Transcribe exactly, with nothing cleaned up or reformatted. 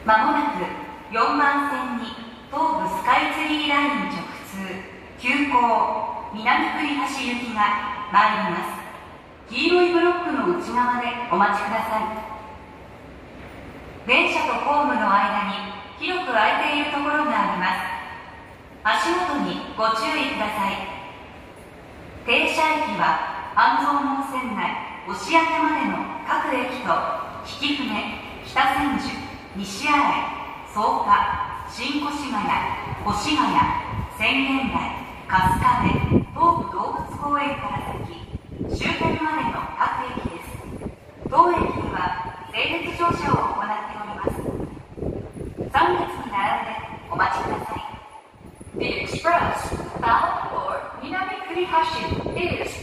まもなくよんばん線に東武スカイツリーライン直通急行南栗橋行きが参ります。黄色いブロックの内側でお待ちください。電車とホームの間に広く空いているところがあります。足元にご注意ください。停車駅は半蔵門線内押上までの各駅と曳舟、北千住、西新井、草加、新越谷、越谷、浅間台、春日部、東武動物公園から先終点までの各駅です。当駅には整列乗車を行っております。さん列に並んでお待ちください。The express bound for Minami Kurihashi is